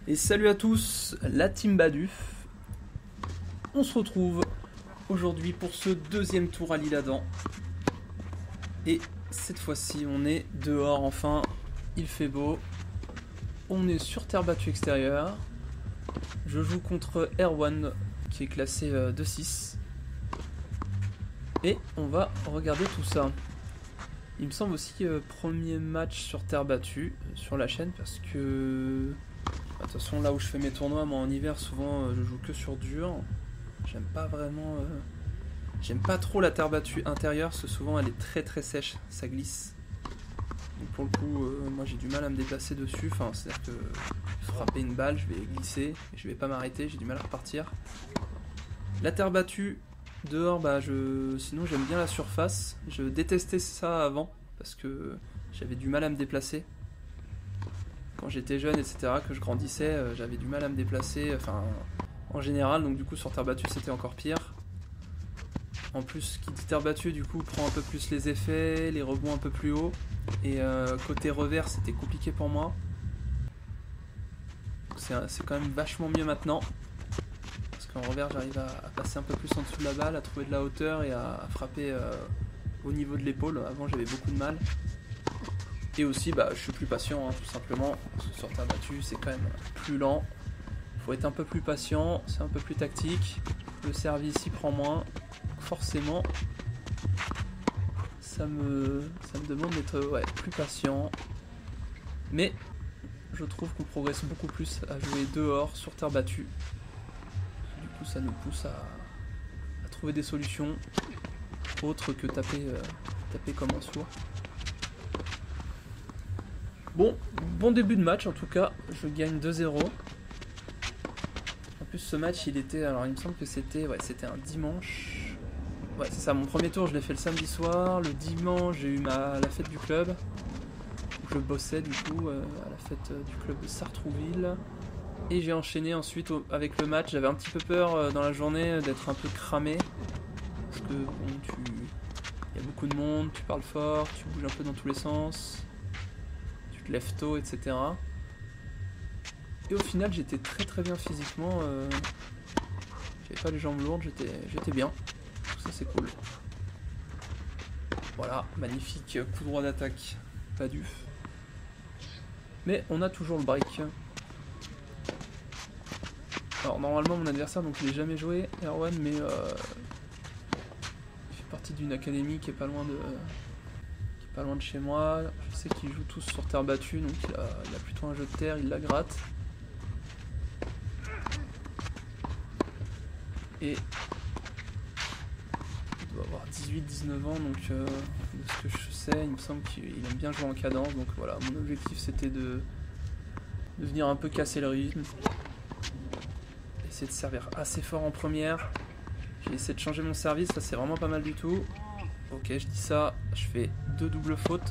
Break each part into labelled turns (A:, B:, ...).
A: Et salut à tous, la team Baduf. On se retrouve aujourd'hui pour ce deuxième tour à l'Isle-Adam. Et cette fois-ci, on est dehors enfin. Il fait beau. On est sur terre battue extérieure. Je joue contre Erwan qui est classé 2-6. Et on va regarder tout ça. Il me semble aussi premier match sur terre battue sur la chaîne parce que... De toute façon, là où je fais mes tournois, moi en hiver, souvent je joue que sur dur. J'aime pas vraiment. J'aime pas trop la terre battue intérieure, parce que souvent elle est très sèche, ça glisse. Donc pour le coup, moi j'ai du mal à me déplacer dessus. Enfin, c'est-à-dire que frapper une balle, je vais glisser et je vais pas m'arrêter, j'ai du mal à repartir. La terre battue, dehors, sinon j'aime bien la surface. Je détestais ça avant, parce que j'avais du mal à me déplacer. Quand j'étais jeune, etc., que je grandissais, j'avais du mal à me déplacer, enfin, en général, donc du coup sur terre battue c'était encore pire. En plus, qui dit terre battue, du coup, prend un peu plus les effets, les rebonds un peu plus haut, et côté revers, c'était compliqué pour moi. C'est quand même vachement mieux maintenant, parce qu'en revers, j'arrive à passer un peu plus en dessous de la balle, à trouver de la hauteur et à frapper au niveau de l'épaule. Avant, j'avais beaucoup de mal. Et aussi, je suis plus patient, hein, tout simplement, parce que sur terre battue, c'est quand même plus lent. Il faut être un peu plus patient, c'est un peu plus tactique. Le service y prend moins. Forcément, ça me demande d'être plus patient. Mais je trouve qu'on progresse beaucoup plus à jouer dehors, sur terre battue. Du coup, ça nous pousse à trouver des solutions autres que taper comme un sourd. Bon début de match en tout cas, je gagne 2-0. En plus ce match il me semble que c'était un dimanche. Ouais c'est ça, mon premier tour je l'ai fait le samedi soir, le dimanche j'ai eu la fête du club. Où je bossais du coup à la fête du club de Sartrouville. Et j'ai enchaîné ensuite avec le match, j'avais un petit peu peur dans la journée d'être un peu cramé. Parce que il y a beaucoup de monde, tu parles fort, tu bouges un peu dans tous les sens. Lève tôt, etc. Et au final, j'étais très bien physiquement. J'avais pas les jambes lourdes, j'étais bien. Donc ça, c'est cool. Voilà, magnifique coup droit d'attaque. Baduf. Mais on a toujours le break. Alors, normalement, mon adversaire, donc il n'est jamais joué, Erwan, mais il fait partie d'une académie qui est pas loin de chez moi. Je sais qu'ils jouent tous sur terre battue, donc il a plutôt un jeu de terre, il la gratte. Et il doit avoir 18-19 ans, donc de ce que je sais, il me semble qu'il aime bien jouer en cadence. Donc voilà, mon objectif c'était de venir un peu casser le rythme. Essayer de servir assez fort en première. J'ai essayé de changer mon service, ça c'est vraiment pas mal du tout. Ok, je dis ça, je fais 2 doubles fautes.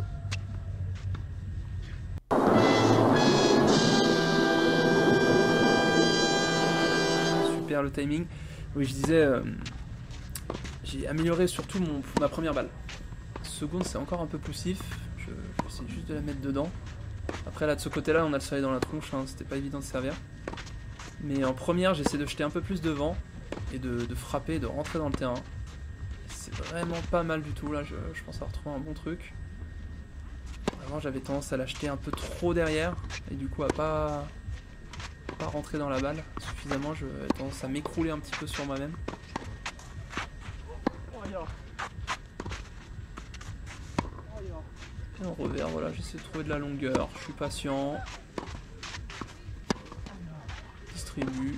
A: Super le timing. Oui, je disais, j'ai amélioré surtout ma première balle. Seconde, c'est encore un peu poussif. Je vais essayer juste de la mettre dedans. Après, là, de ce côté-là, on a le soleil dans la tronche. Hein, c'était pas évident de servir. Mais en première, j'essaie de jeter un peu plus devant et de frapper, de rentrer dans le terrain. C'est vraiment pas mal du tout, là, je pense avoir trouvé un bon truc. Avant j'avais tendance à l'acheter un peu trop derrière, et du coup à pas rentrer dans la balle suffisamment, j'avais tendance à m'écrouler un petit peu sur moi-même. Et en revers, voilà, j'essaie de trouver de la longueur, je suis patient. Distribue.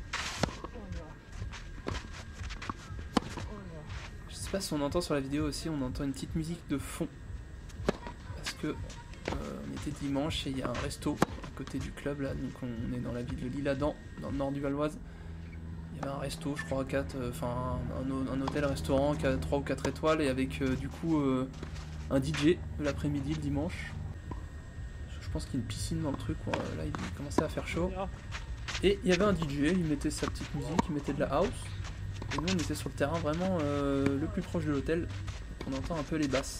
A: Je sais pas si on entend sur la vidéo aussi, on entend une petite musique de fond. Parce que on était dimanche et il y a un resto à côté du club là, donc on est dans la ville de l'Isle-Adam, dans le nord du Val-Oise. Il y avait un resto, je crois, un hôtel-restaurant qui a 3 ou 4 étoiles et avec du coup un DJ l'après-midi, le dimanche. Je pense qu'il y a une piscine dans le truc, là il commençait à faire chaud. Et il y avait un DJ, il mettait sa petite musique, il mettait de la house. Et nous on était sur le terrain vraiment le plus proche de l'hôtel, on entend un peu les basses.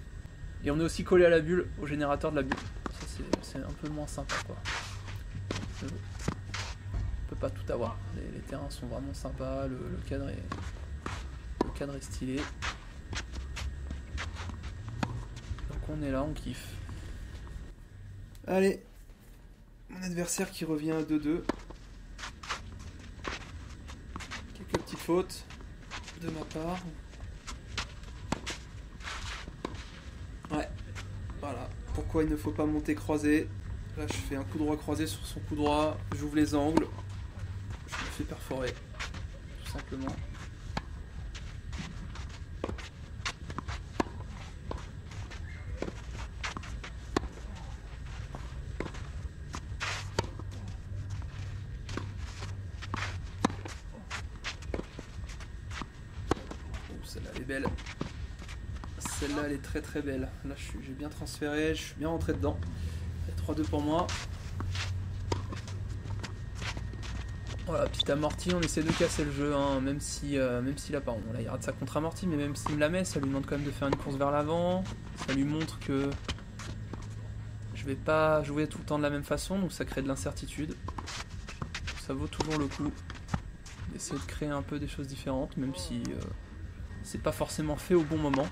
A: Et on est aussi collé à la bulle, au générateur de la bulle. Ça c'est un peu moins sympa quoi. On peut pas tout avoir. Les terrains sont vraiment sympas, le cadre est stylé. Donc on est là, on kiffe. Allez, mon adversaire qui revient à 2-2. Quelques petites fautes de ma part. Ouais, voilà. Pourquoi il ne faut pas monter croisé. Là je fais un coup droit croisé sur son coup droit, j'ouvre les angles, je me fais perforer, tout simplement. Celle-là elle est belle. Celle-là elle est très très belle. Là j'ai bien transféré, je suis bien rentré dedans. 3-2 pour moi. Voilà, petit amorti, on essaie de casser le jeu, hein, même s'il a pas. Bon, là il rate sa contre-amorti, mais même s'il me la met, ça lui demande quand même de faire une course vers l'avant. Ça lui montre que je vais pas jouer tout le temps de la même façon, donc ça crée de l'incertitude. Ça vaut toujours le coup d'essayer de créer un peu des choses différentes, même si c'est pas forcément fait au bon moment.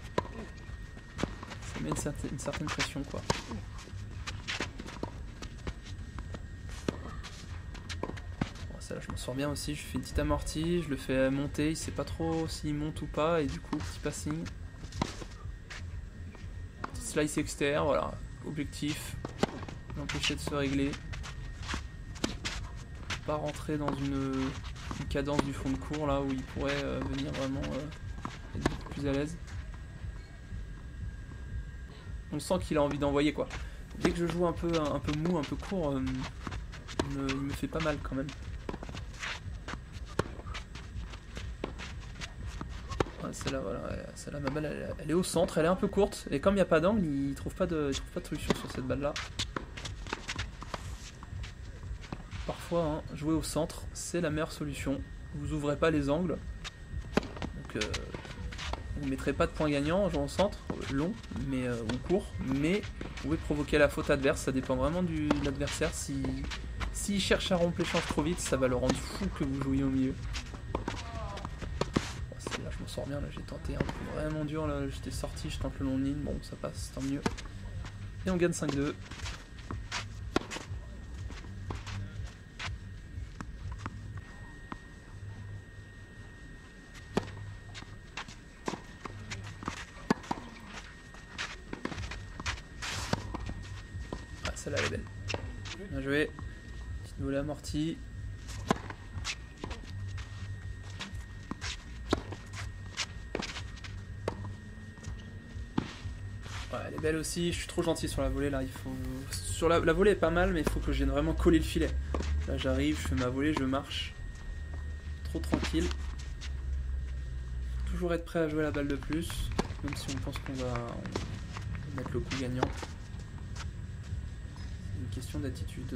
A: Ça met une certaine pression, quoi. Là je m'en sors bien aussi, je fais une petite amortie, je le fais monter, il sait pas trop s'il monte ou pas, et du coup petit passing. Petit slice externe, voilà, objectif, l'empêcher de se régler. Pas rentrer dans une cadence du fond de cours là où il pourrait venir vraiment être beaucoup plus à l'aise. On sent qu'il a envie d'envoyer quoi. Dès que je joue un peu mou, un peu court, il me fait pas mal quand même. Celle-là, voilà, celle-là, ma balle, elle est au centre, elle est un peu courte, et comme il n'y a pas d'angle, il trouve pas de solution sur cette balle-là. Parfois, hein, jouer au centre, c'est la meilleure solution. Vous ouvrez pas les angles, donc vous ne mettrez pas de point gagnant en jouant au centre, long ou court, mais vous pouvez provoquer la faute adverse, ça dépend vraiment de l'adversaire. S'il cherche à rompre l'échange trop vite, ça va le rendre fou que vous jouiez au milieu. Je m'en sors bien, là j'ai tenté un coup vraiment dur, là j'étais sorti, je tente le long de ligne, bon ça passe, tant mieux. Et on gagne 5-2. Ah celle-là elle est belle. Bien joué. Petite volée amortie. Ouais, elle est belle aussi, je suis trop gentil sur la volée là, il faut... Sur la volée est pas mal, mais il faut que je vienne vraiment coller le filet. Là j'arrive, je fais ma volée, je marche. Trop tranquille. Faut toujours être prêt à jouer la balle de plus, même si on pense qu'on va mettre le coup gagnant. C'est une question d'attitude.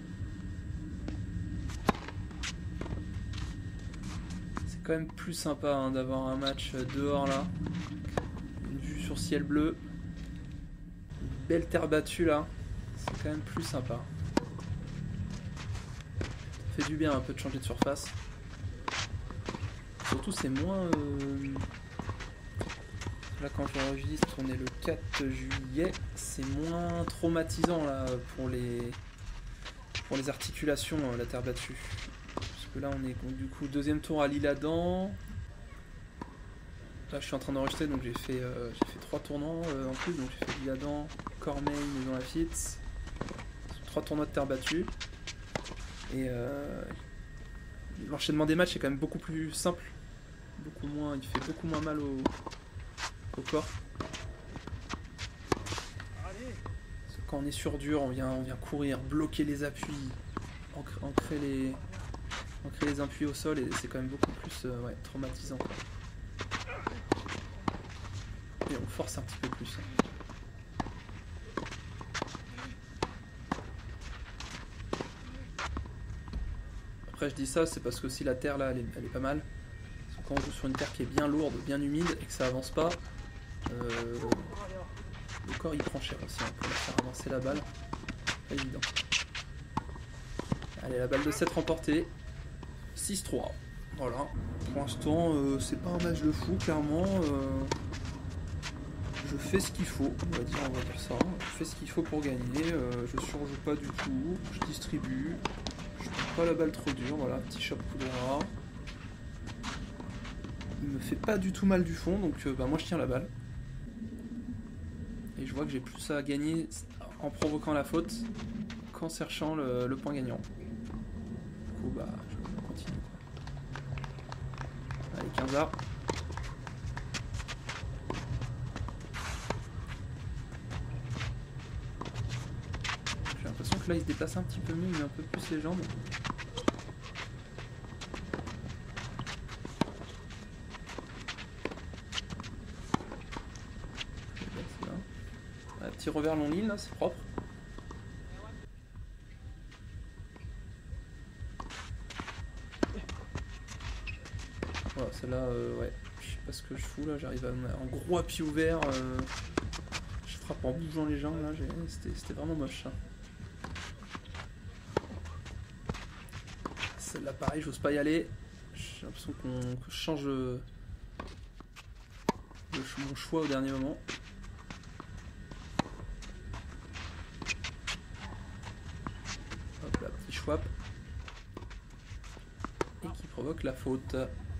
A: C'est quand même plus sympa hein, d'avoir un match dehors là. Une vue sur ciel bleu. Belle terre battue là, c'est quand même plus sympa. Ça fait du bien un peu de changer de surface. Surtout c'est moins... Là quand j'enregistre, on est le 4 juillet, c'est moins traumatisant là pour les articulations, la terre battue. Parce que là on est du coup deuxième tour à l'Isle-Adam. Là je suis en train d'enregistrer, donc j'ai fait 3 tournois en plus, donc j'ai fait l'Isle-Adam, Cormeilles, Maison Lafitte, 3 tournois de terre battue. Et l'enchaînement des matchs est quand même beaucoup plus simple, beaucoup moins, il fait beaucoup moins mal au corps. Parce que quand on est sur dur, on vient courir, bloquer les appuis, ancrer les appuis au sol, et c'est quand même beaucoup plus ouais, traumatisant quoi. Et on force un petit peu plus. Après je dis ça, c'est parce que si la terre là elle est pas mal. Parce que quand on joue sur une terre qui est bien lourde, bien humide et que ça avance pas, le corps il prend cher aussi hein, pour faire avancer la balle. Pas évident. Allez, la balle de 7 remportée. 6-3. Voilà. Pour l'instant, c'est pas un match de fou, clairement. Je fais ce qu'il faut, on va dire ça. Je fais ce qu'il faut pour gagner. Je surjoue pas du tout. Je distribue. Je prends pas la balle trop dure. Voilà, petit shot coup droit. Il me fait pas du tout mal du fond, donc moi je tiens la balle. Et je vois que j'ai plus à gagner en provoquant la faute qu'en cherchant le point gagnant. Du coup, je continue. Allez, 15 J'ai l'impression que là il se déplace un petit peu mieux, il met un peu plus les jambes. Petit revers long ligne là, c'est propre. Voilà, celle-là, ouais, je sais pas ce que je fous là, j'arrive à un gros appui ouvert. Je frappe en bougeant les jambes là, c'était vraiment moche ça. Celle-là pareil, j'ose pas y aller. J'ai l'impression que je change mon choix au dernier moment. Hop là, petit schwap. Et qui provoque la faute.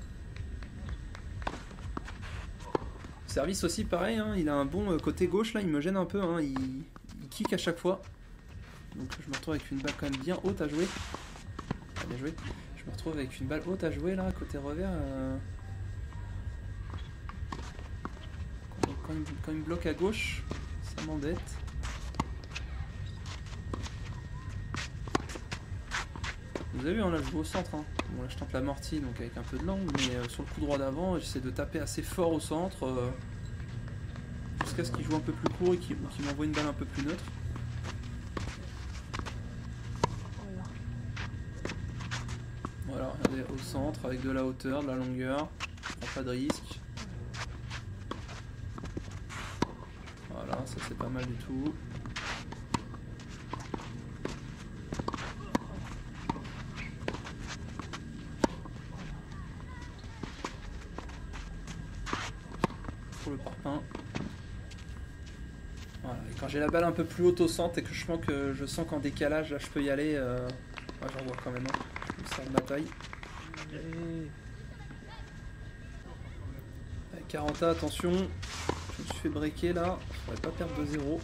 A: Service aussi pareil, hein, il a un bon côté gauche là, il me gêne un peu, hein, il kick à chaque fois. Donc je me retrouve avec une balle quand même bien haute à jouer. Ah, bien joué. Je me retrouve avec une balle haute à jouer là, côté revers. Quand il me bloque à gauche, ça m'embête. Vous avez vu, hein, là je joue au centre. Hein. Bon, là je tente l'amorti donc avec un peu de langue, mais sur le coup droit d'avant, j'essaie de taper assez fort au centre jusqu'à ce qu'il joue un peu plus court et qu'il m'envoie une balle un peu plus neutre. Voilà, regardez, au centre avec de la hauteur, de la longueur, je prends pas de risque. Voilà, ça c'est pas mal du tout. Pour le parpaing. Voilà, et quand j'ai la balle un peu plus haute au centre et que je sens qu'en décalage là je peux y aller, j'en vois quand même, hein. Je me sers de ma taille. Avec 40A, attention, je me suis fait breaker là, je pourrais pas perdre de 0.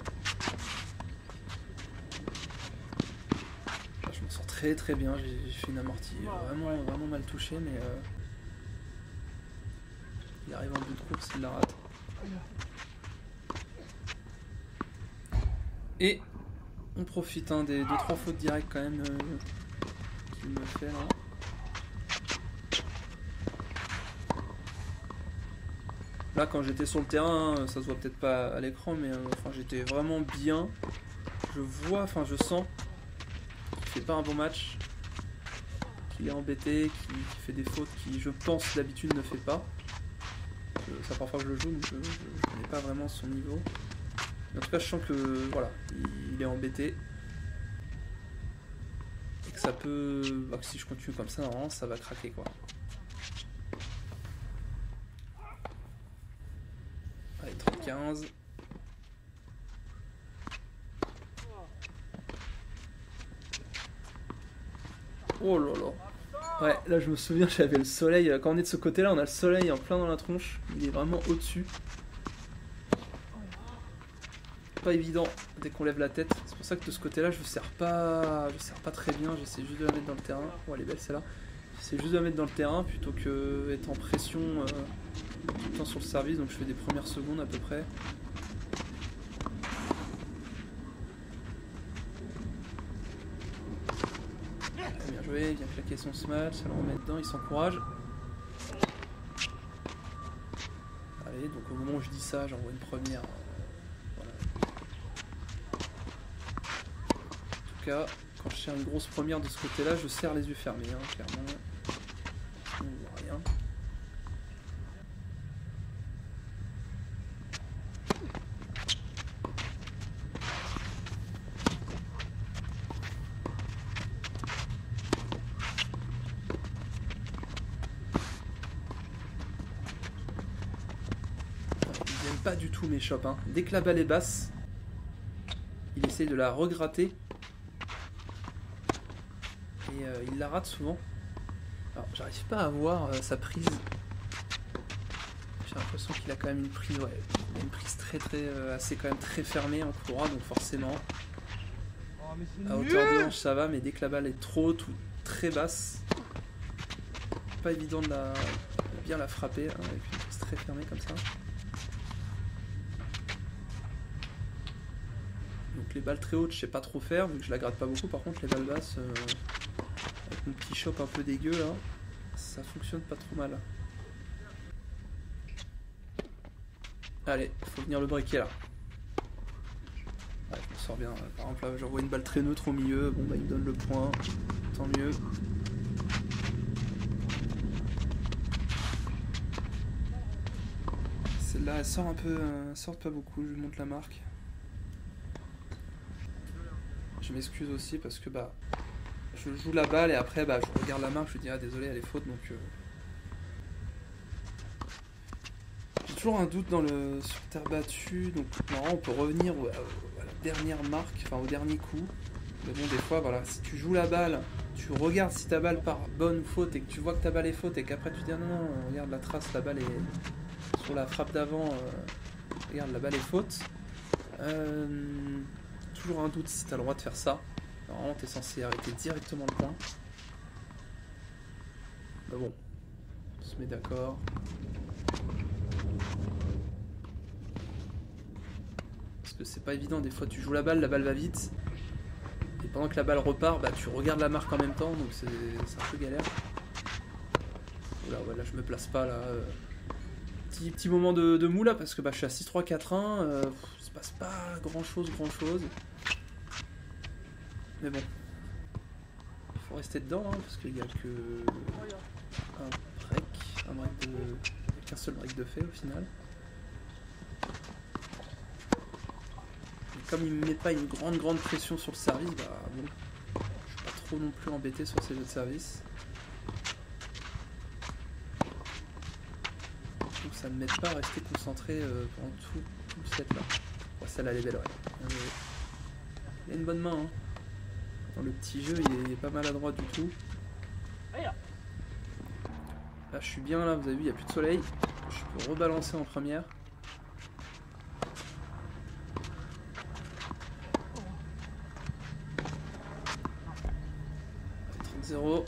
A: Là, je me sens très bien, j'ai fait une amortie vraiment mal touchée, mais il arrive en bout de course, il la rate. Et on profite des 2-3 fautes directes quand même qu'il me fait là. Là quand j'étais sur le terrain, ça se voit peut-être pas à l'écran, mais enfin, j'étais vraiment bien. Je vois, enfin je sens qu'il fait pas un bon match, qu'il est embêté, qu'il fait des fautes qu'il je pense d'habitude ne fait pas. Ça parfois je le joue, donc je connais pas vraiment son niveau. En tout cas, je sens que voilà, il est embêté et que ça peut, que si je continue comme ça, normalement, ça va craquer quoi. Allez, 30-15. Oh là là. Ouais, là je me souviens, j'avais le soleil. Quand on est de ce côté-là, on a le soleil en plein dans la tronche. Il est vraiment au-dessus. Pas évident dès qu'on lève la tête, c'est pour ça que de ce côté là je serre pas très bien, j'essaie juste de la mettre dans le terrain. Oh elle est belle celle-là, j'essaie juste de la mettre dans le terrain plutôt que être en pression tout le temps sur le service, donc je fais des premières secondes à peu près. Bien joué, bien claquer son smash, ça le remet dedans, il s'encourage. Allez, donc au moment où je dis ça, j'envoie une première. Quand je serre une grosse première de ce côté là, je serre les yeux fermés, hein, clairement. On ne voit rien. pas du tout mes chops. Hein. Dès que la balle est basse, il essaye de la regratter. Et il la rate souvent. Alors j'arrive pas à voir sa prise. J'ai l'impression qu'il a quand même une prise, ouais, il a une prise assez quand même très fermée en coup droit, donc forcément à hauteur de hanche ça va, mais dès que la balle est trop haute ou très basse, pas évident de bien la frapper hein, avec une prise très fermée comme ça. Donc les balles très hautes je sais pas trop faire vu que je la gratte pas beaucoup, par contre les balles basses avec mon petit chop un peu dégueu là, ça fonctionne pas trop mal. Allez, faut venir le breaker là. Ouais, je me sors bien. Par exemple là j'envoie une balle très neutre au milieu, bon bah il me donne le point, tant mieux. Celle-là elle sort un peu, sort pas beaucoup, je lui montre la marque. Je m'excuse aussi parce que bah je joue la balle et après bah je regarde la marque, je lui dis ah désolé elle est faute donc j'ai toujours un doute sur terre battue, donc normalement on peut revenir à la dernière marque, enfin au dernier coup. Mais bon des fois voilà, si tu joues la balle, tu regardes si ta balle part bonne ou faute et que tu vois que ta balle est faute et qu'après tu te dis ah non regarde la trace, la balle est sur la frappe d'avant, regarde la balle est faute. Toujours un doute si tu as le droit de faire ça. Normalement tu es censé arrêter directement le point. Mais bon, on se met d'accord. Parce que c'est pas évident, des fois tu joues la balle va vite. Et pendant que la balle repart, bah, tu regardes la marque en même temps, donc c'est un peu galère. Là je me place pas là. Petit moment de mou là, parce que bah, je suis à 6-3-4-1. Il se passe pas grand chose. Mais bon. Il faut rester dedans, hein, parce qu'il n'y a que un break qu'un seul break de fait au final. Et comme il ne met pas une grande pression sur le service, bah bon, je suis pas trop non plus embêté sur ces jeux de service. Donc ça ne m'aide pas à rester concentré pendant tout le set là. Ouais, celle-là elle est belle, ouais. Il a une bonne main, hein. Dans le petit jeu, il est pas maladroit du tout. Là, je suis bien là, vous avez vu, il n'y a plus de soleil. Je peux rebalancer en première. 30-0.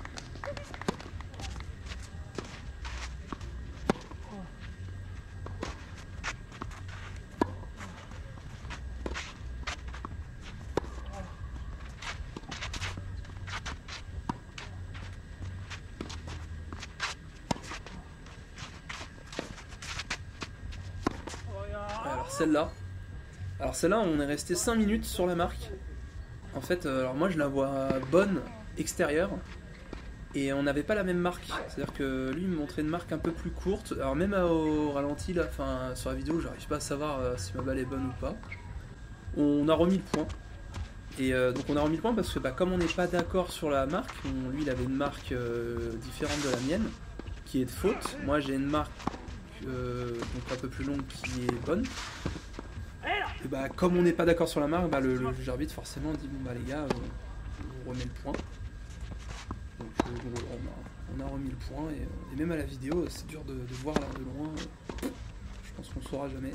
A: Alors celle-là, on est resté 5 minutes sur la marque. En fait, alors moi je la vois bonne extérieure. Et on n'avait pas la même marque. C'est-à-dire que lui il me montrait une marque un peu plus courte. Alors même au ralenti, là, sur la vidéo, j'arrive pas à savoir si ma balle est bonne ou pas. On a remis le point. Et donc on a remis le point parce que bah, comme on n'est pas d'accord sur la marque, lui il avait une marque différente de la mienne, qui est de faute. Moi j'ai une marque donc un peu plus longue qui est bonne. Et bah comme on n'est pas d'accord sur la marque, bah, le juge arbitre forcément dit bon bah les gars on remet le point. Donc on a remis le point et même à la vidéo c'est dur de voir là de loin. Je pense qu'on saura jamais.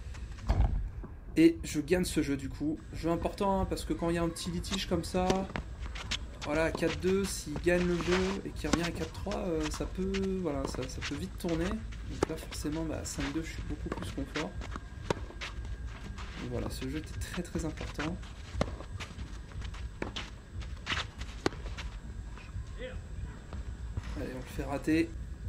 A: Et je gagne ce jeu du coup. Jeu important hein, parce que quand il y a un petit litige comme ça, voilà, à 4-2, s'il gagne le jeu et qu'il revient à 4-3, ça peut vite tourner. Donc là forcément bah, à 5-2 je suis beaucoup plus confort. Donc voilà, ce jeu était très important. Allez, on le fait rater.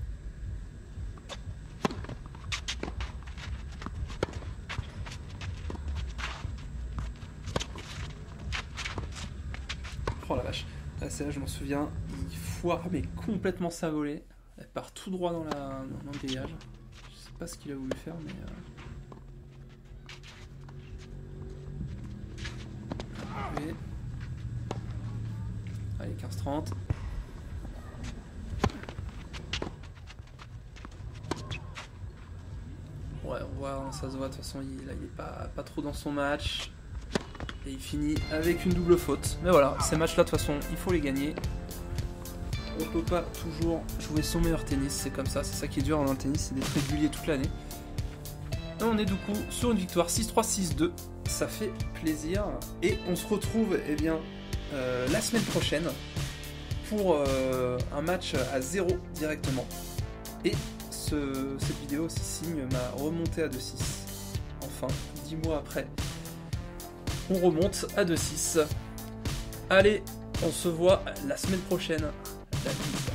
A: Oh la vache. Là, c'est là, je m'en souviens. Il foire, mais complètement sa volée. Elle part tout droit dans le grillage. Je sais pas ce qu'il a voulu faire, mais. Allez, 15-30. Ouais, Ouais, on voit, ça se voit, de toute façon, il est pas trop dans son match. Et il finit avec une double faute. Mais voilà, ces matchs-là, de toute façon, il faut les gagner. On peut pas toujours jouer son meilleur tennis, c'est comme ça. C'est ça qui est dur dans le tennis, c'est d'être régulier toute l'année. Et on est du coup sur une victoire 6-3, 6-2. Ça fait plaisir. Et on se retrouve eh bien, la semaine prochaine pour un match à 0 directement. Et cette vidéo aussi signe ma remontée à 2-6. Enfin, 10 mois après, on remonte à 2-6. Allez, on se voit la semaine prochaine. La bise.